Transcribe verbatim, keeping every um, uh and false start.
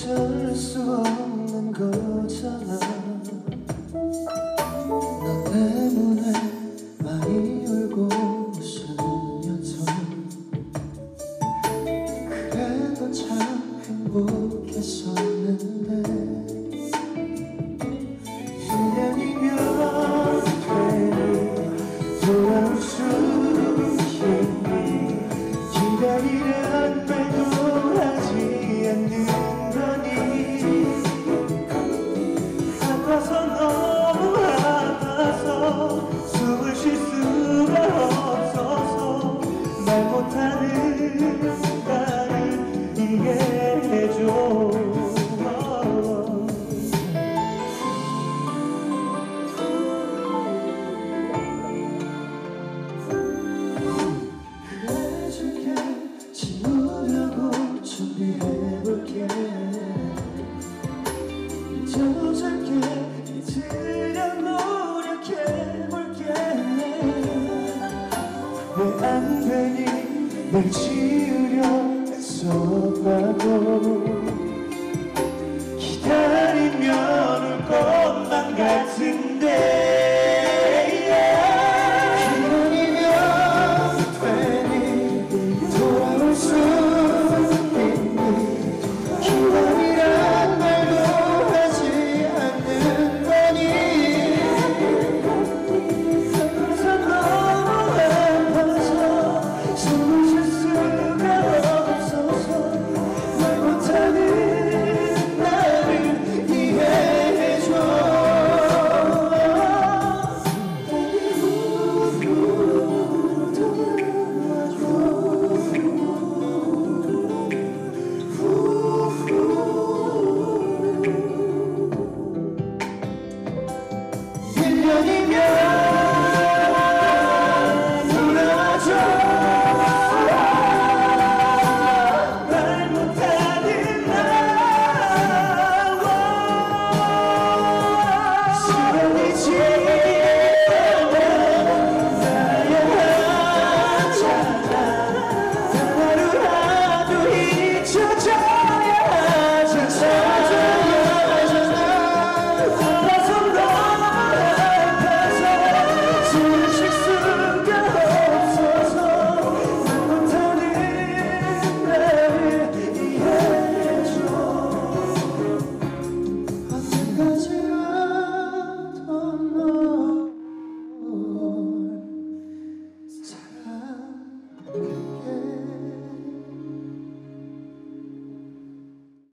어쩔 수 없는 거잖아. 너 때문에 많이 울고 웃으면서 그래도 참 행복했었는데 일 년이면 괜히 돌아올 수 있니. 기다리란 말도 하지 않는 거니. 아파서 너무 아파서 숨을 쉴 수가 없어서 말 못하는 나를 이해해줘. 준비해볼게. 잊어줄게. 잊으려 노력해볼게. 왜 안 되니 널 지우려 애써봐도 기다리면